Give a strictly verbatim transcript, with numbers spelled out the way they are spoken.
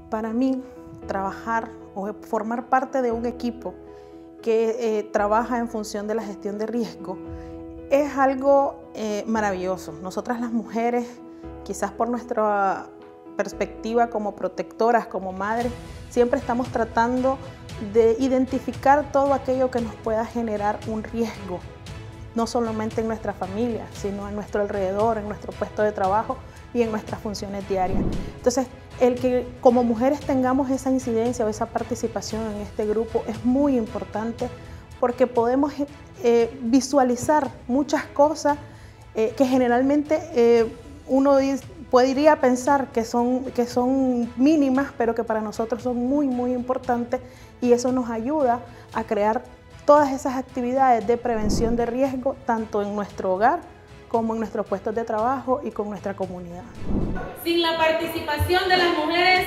Para mí, trabajar o formar parte de un equipo que eh, trabaja en función de la gestión de riesgo es algo eh, maravilloso. Nosotras las mujeres, quizás por nuestra perspectiva como protectoras, como madres, siempre estamos tratando de identificar todo aquello que nos pueda generar un riesgo, no solamente en nuestra familia, sino en nuestro alrededor, en nuestro puesto de trabajo y en nuestras funciones diarias. Entonces, el que como mujeres tengamos esa incidencia o esa participación en este grupo es muy importante porque podemos eh, visualizar muchas cosas eh, que generalmente eh, uno podría pensar que son, que son mínimas, pero que para nosotros son muy, muy importantes, y eso nos ayuda a crear todas esas actividades de prevención de riesgo, tanto en nuestro hogar como en nuestros puestos de trabajo y con nuestra comunidad. Sin la participación de las mujeres